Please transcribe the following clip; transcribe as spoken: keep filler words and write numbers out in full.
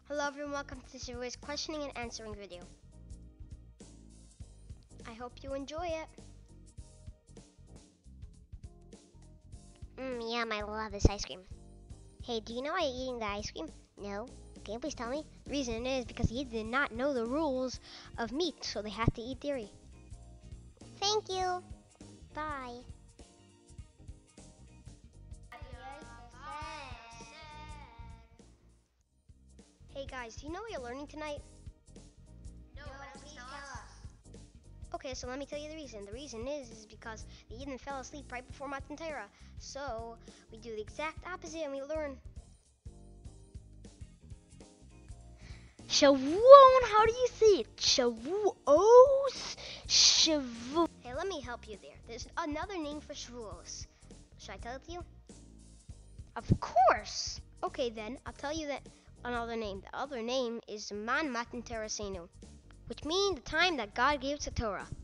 Hello everyone, welcome to Shavuot's questioning and answering video. I hope you enjoy it. Mmm, yum, I love this ice cream. Hey, do you know why you're eating the ice cream? No? Can you please tell me? The reason is because he did not know the rules of meat, so they have to eat dairy. Thank you. Bye. Hey guys, do you know what you're learning tonight? No, but please tell us. Okay, so let me tell you the reason. The reason is, is because the heathen fell asleep right before Matan Torah. So we do the exact opposite and we learn. Shavuot, how do you say it? Shavuos? Shavuot. Hey, let me help you there. There's another name for Shavuos. Should I tell it to you? Of course. Okay then, I'll tell you that another name. The other name is Man Matan Torah Seinu, which means the time that God gave us the Torah.